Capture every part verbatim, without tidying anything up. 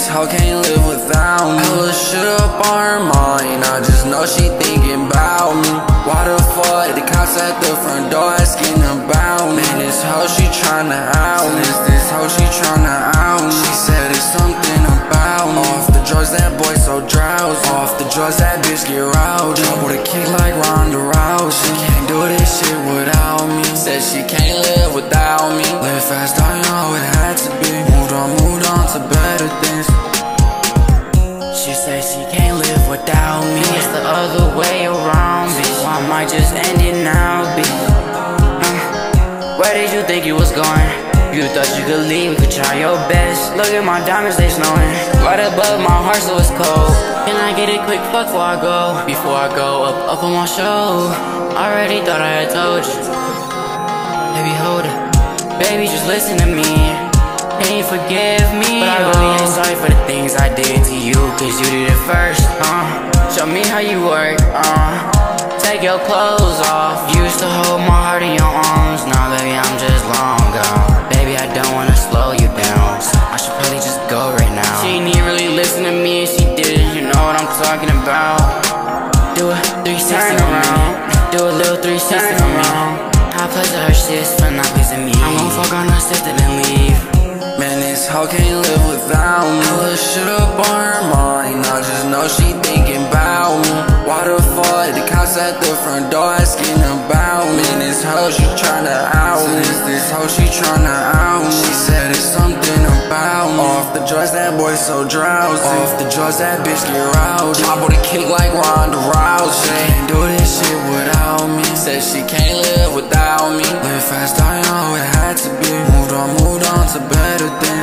hoe can't live without me. Hella shit up on her mind, I just know she thinking about me. Why the fuck the cops at the front door asking about me? Man, this hoe she tryna out me. This, this hoe she tryna out me. She said it's something about me. Off the drugs, that boy so drowsy. Off the drugs, that bitch get rowdy. Trouble to kick like Ronda Rousey. She can't do this shit without me. Said she can't live without me. Live fast, I know it had to be. Moved on, moved on to better things. She say she can't live without me. It's the other way around, bitch. So I might just end it now, bitch. uh, Where did you think you was going? You thought you could leave, you could try your best. Look at my diamonds, they snowing right above my heart, so it's cold. Can I get a quick fuck before I go? Before I go up, up on my show. Already thought I had told you. Baby, hold it. Baby, just listen to me. Can you forgive me? But I really ain't sorry for the things I did to you, cause you did it first, uh Show me how you work, uh Take your clothes off. You used to hold my heart in your arms. Now, baby, I'm just long gone. Baby, I don't wanna slow you down, so I should probably just go right now. She didn't really listen to me, and she did it, you know what I'm talking about. Do a three sixty around. Do a little three sixty around. I pleasure her shit for not pleasing me. I'm gon' fuck on her sister then leave. Man, this hoe can't live without me. Hella shit up on her mind, I just know she thinking about me. Why the fuck the cops at the front door asking about me? Man, this hoe she tryna out me. This, this hoe she tryna out me. She said it's something about me. Off the drugs, that boy so drowsy. Off the drugs, that bitch get rowdy. Trouble to kick like Ronda Rousey. She can't do this shit without me. Said she can't live without me. Live fast, I know it had to be. Moved on, moved on to better things.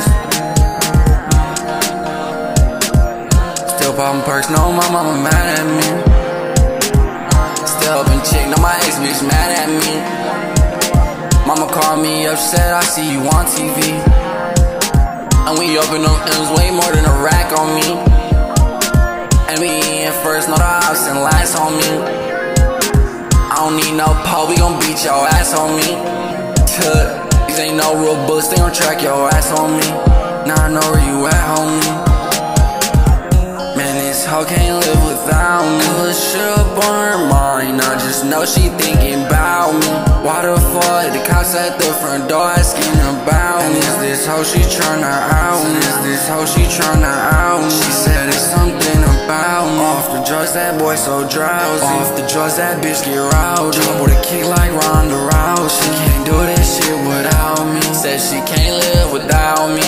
Still poppin' perks, no, my mama mad at me. Still been chick, no, my ex bitch mad at me. Mama called me up, said I see you on T V. And we open them M's way more than a rack on me. And we in first, no, the house and last on me. I don't need no pole, we gon' beat your ass on me. Tuh. These ain't no real bullets, they gon' track your ass on me. Now I know where you at, homie. Man, this hoe can't live without me. Hella shit up on her mind, I just know she thinking about me. Why the fuck the cops at the front door asking about me? And is this hoe she tryna out me? Is this hoe she tryna out me? She said it's something about me. Off the drugs, that boy so drowsy. Off the drugs, that bitch get rowdy. Trouble to kick like Ronda Rousey. She can't do this shit without me. Said she can't live without me.